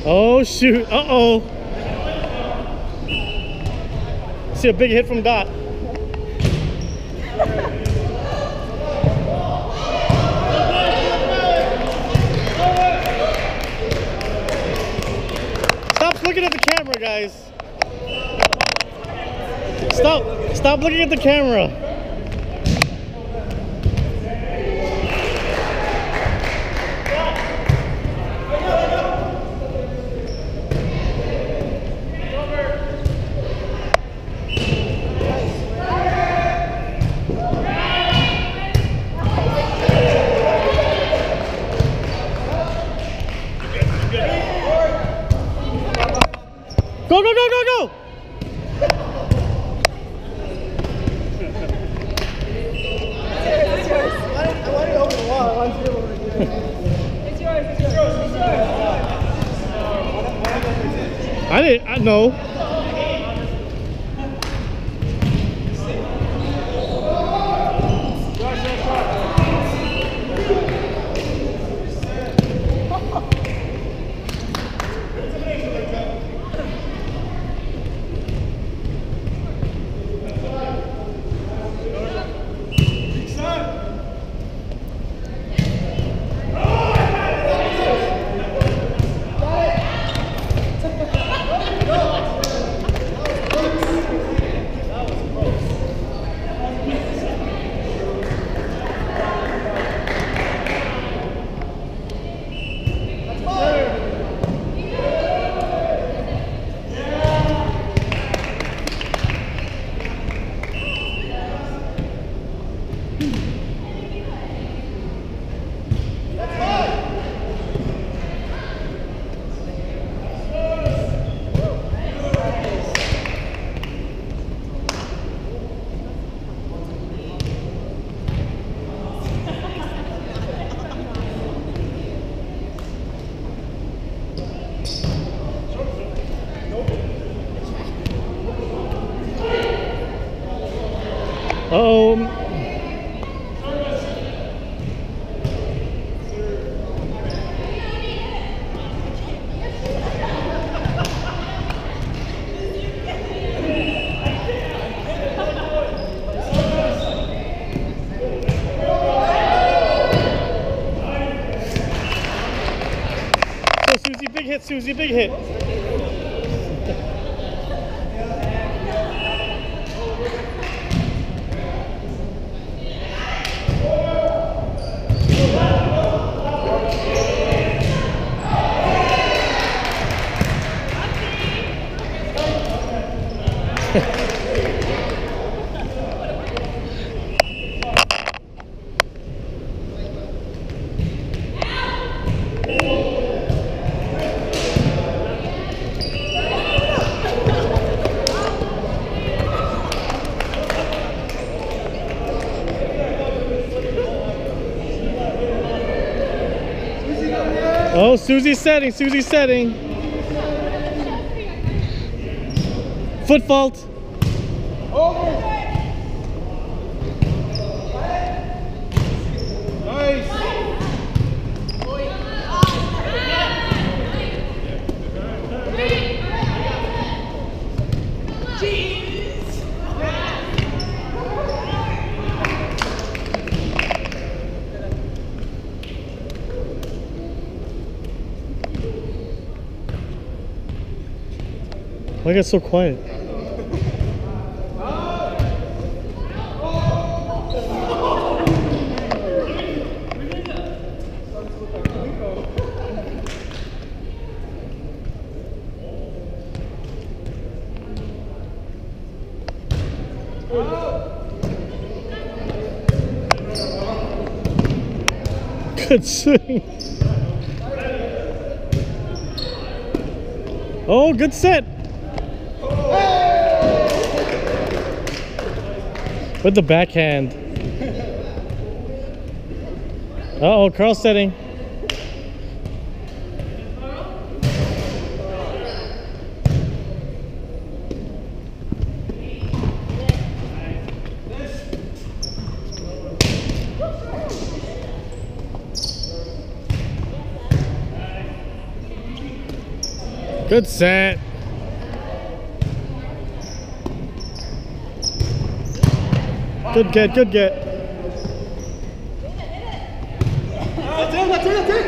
Oh shoot, uh-oh. See a big hit from Dot. Stop looking at the camera, guys. Stop looking at the camera. Go, go, go, go, go! It's yours. I want it over the wall. I want it over here. It's yours. It's yours. It's yours. I know. Susie, big hit, Susie, big hit. Oh, Susie's setting, Susie's setting. Foot fault. Nice. Why get so quiet? Good swing. Oh, good set. With the backhand. Uh-oh, Carl setting. Good set. Good get, good get. That's it.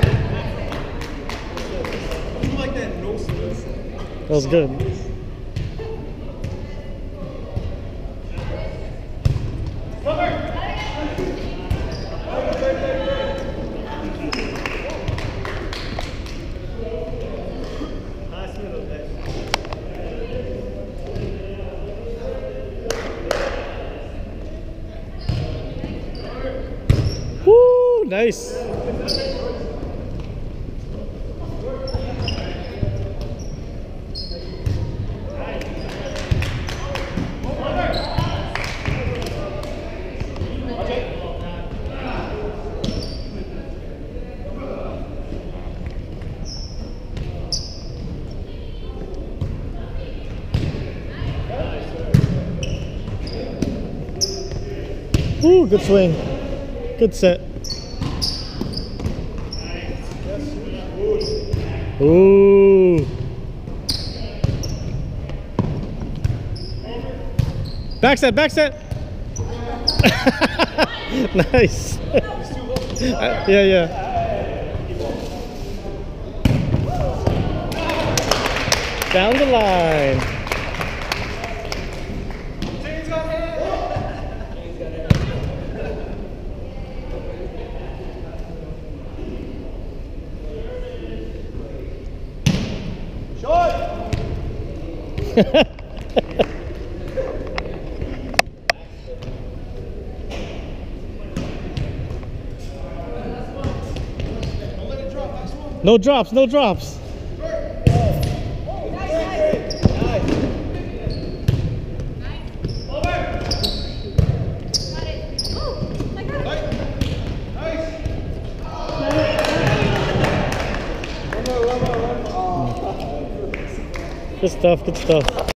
You like that no service. That was good. Woo, nice. Ooh, good swing. Good set. Ooh. Back set, back set. Nice. Yeah. Down the line. No drops, no drops. Good stuff, good stuff.